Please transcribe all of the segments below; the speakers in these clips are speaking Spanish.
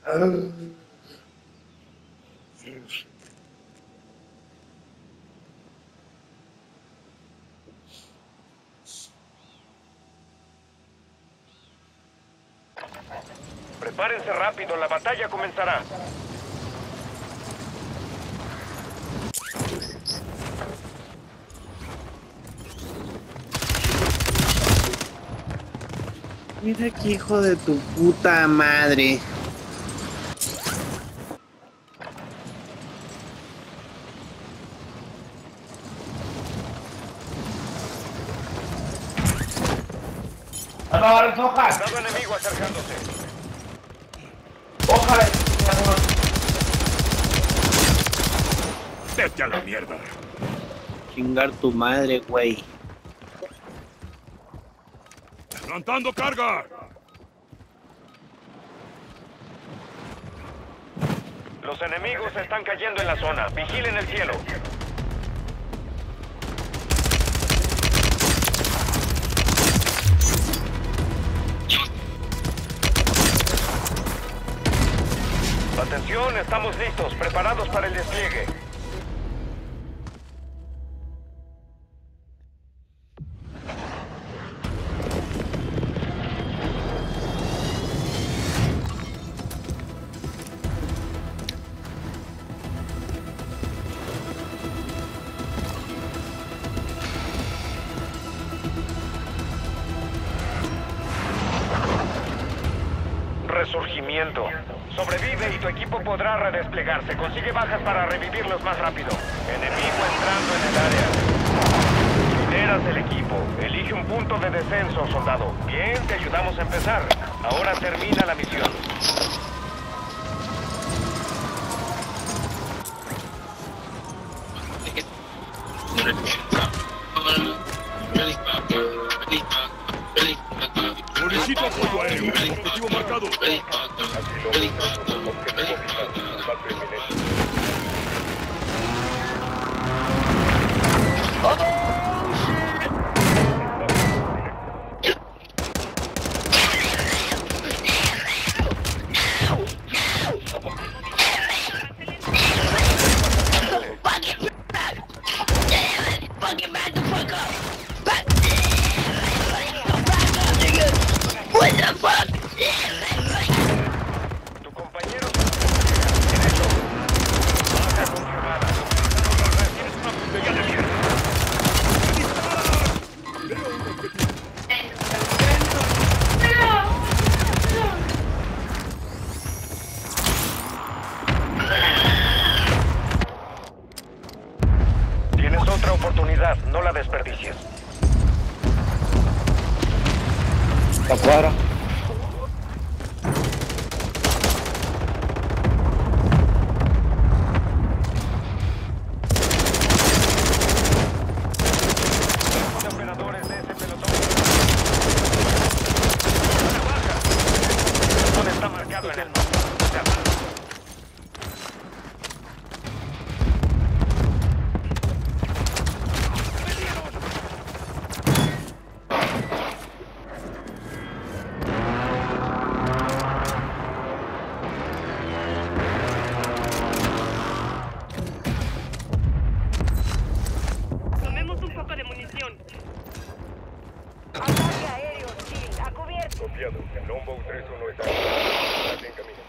Prepárense rápido, la batalla comenzará. Mira que hijo de tu puta madre. Soldado enemigo acercándose. ¡Vete a la mierda! Chingar tu madre, güey. ¡Levantando carga! Los enemigos están cayendo en la zona. Vigilen el cielo. Atención, estamos listos, preparados para el despliegue. Resurgimiento. Sobrevive y tu equipo podrá redesplegarse. Consigue bajas para revivirlos más rápido. Enemigo entrando en el área. Lideras el equipo. Elige un punto de descenso, soldado. Bien, te ayudamos a empezar. Ahora termina la misión. Solicito apoyo aéreo. Objetivo marcado. Tu compañero bien hecho. Baja confirmada. Tienes una puntería de mierda. Tienes otra oportunidad, no la desperdicies. Afuera. Operadores de ese pelotón. Una baja. El pelotón está marcado en el mapa. Tomemos un poco de munición. Ataque aéreo hostil, a cubierto. Copiado. Longbow 3-1 está en camino.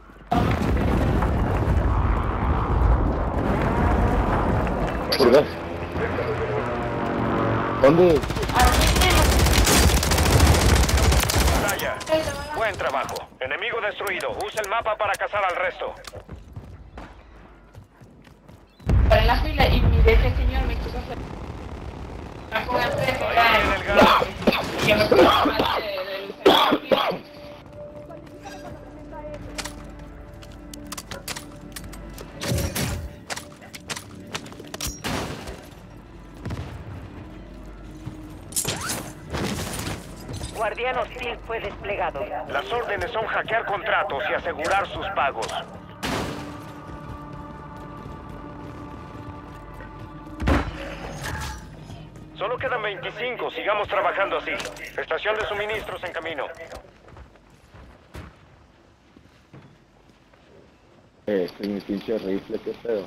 ¿Verdad? ¿Dónde? Batalla. Buen trabajo. Enemigo destruido. Usa el mapa para cazar al resto. Para la fila y mi de ese señor me quiso hacer. Ahí viene el gas. Y me puso más del señor. Guardián hostil fue desplegado. Las órdenes son hackear contratos y asegurar sus pagos. Solo quedan 25, sigamos trabajando así. Estación de suministros en camino. Este es mi pinche rifle, qué pedo.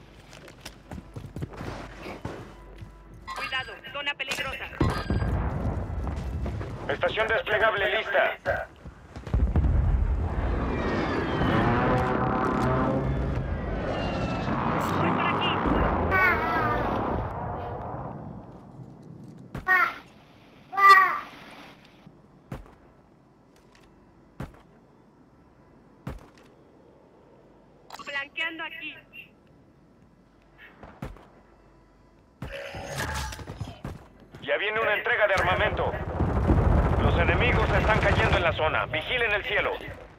Cuidado, zona peligrosa. Estación desplegable lista. Voy por aquí. Flanqueando aquí. Ya viene una entrega de armamento. Los enemigos están cayendo en la zona. Vigilen el cielo.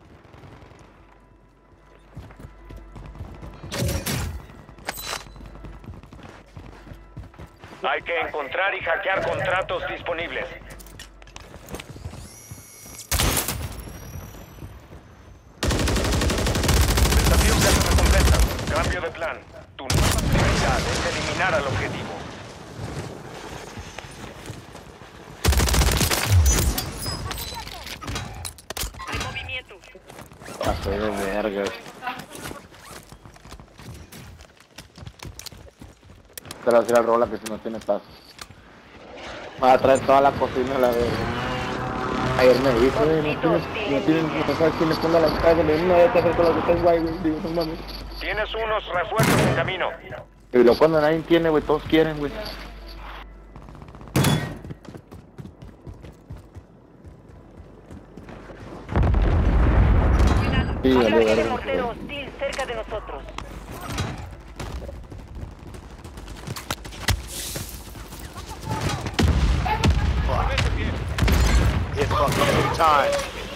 Hay que encontrar y hackear contratos disponibles. Desafío de recompensa. Cambio de plan. Tu nueva prioridad es eliminar al objetivo. Hay movimiento. Pasé de verga. Pero así la rola que si no tiene paso. Me va a traer toda la cocina a la verga. Ayer me dijo, no sabes quién le ponga la casa, le digo, no voy a hacer con lo que tengo ahí, güey. Digo, no mames. Tienes unos refuerzos en camino. Y luego cuando nadie tiene, güey, todos quieren, güey. Sí, Hay vale, un vale. mortero hostil cerca de nosotros. It's fucking time.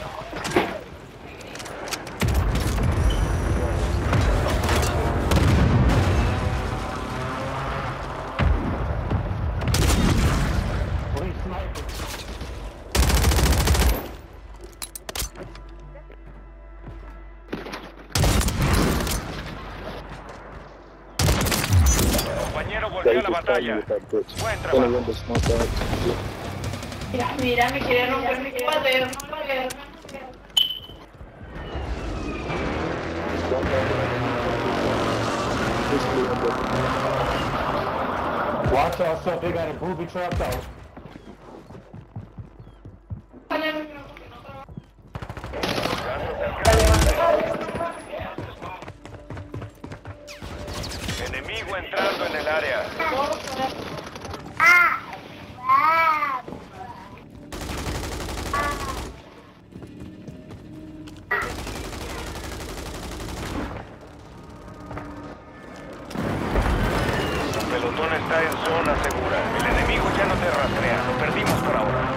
Compañero volvió a la batalla. Buen trabajo. Mira, me quiere romper mi cuaderno. Watch yourself, they got a booby trap though. Enemigo entrando en el área. El pelotón está en zona segura. El enemigo ya no te rastrea. Lo perdimos por ahora.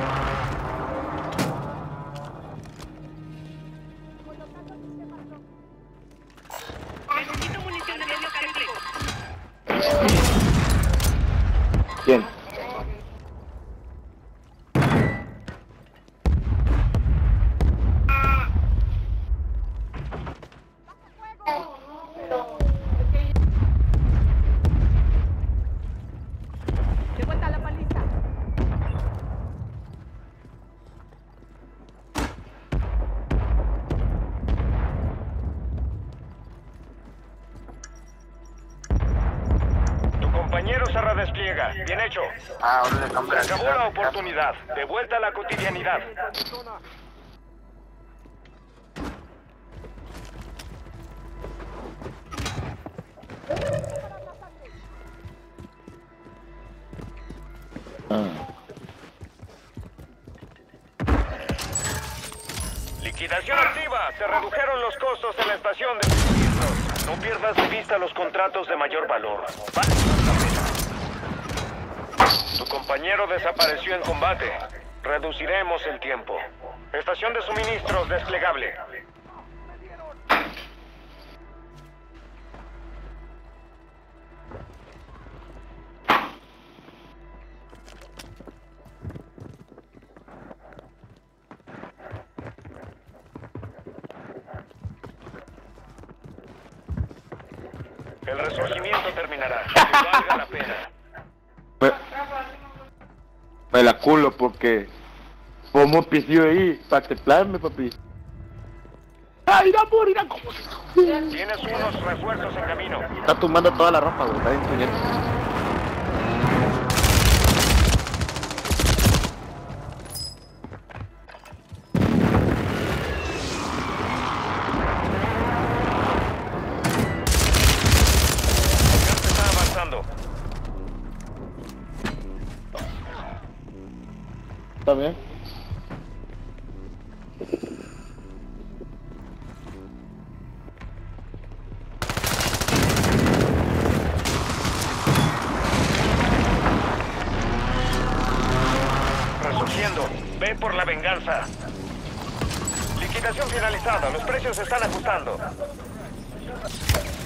Necesito munición de medio calibre. ¿Quién? De vuelta a la paliza. Tu compañero se redespliega. Bien hecho. Se acabó la oportunidad. De vuelta a la cotidianidad. Liquidación activa. Se redujeron los costos en la estación de suministros. No pierdas de vista los contratos de mayor valor. Vale la pena. Tu compañero desapareció en combate. Reduciremos el tiempo. Estación de suministros desplegable. El resurgimiento terminará. Que valga la pena. Me la culo porque como pisó ahí para que papi. ¡Irá a morir! Tienes unos refuerzos en camino. Está tumbando toda la ropa, güey. Está bien puñete. El gas está avanzando. ¿Está bien? Resurgiendo. Ven por la venganza. Liquidación finalizada. Los precios se están ajustando.